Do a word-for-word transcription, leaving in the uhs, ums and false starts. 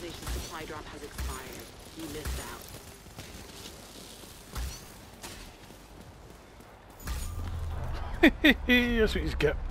organization's supply drop has expired. You missed out. That's what he's got.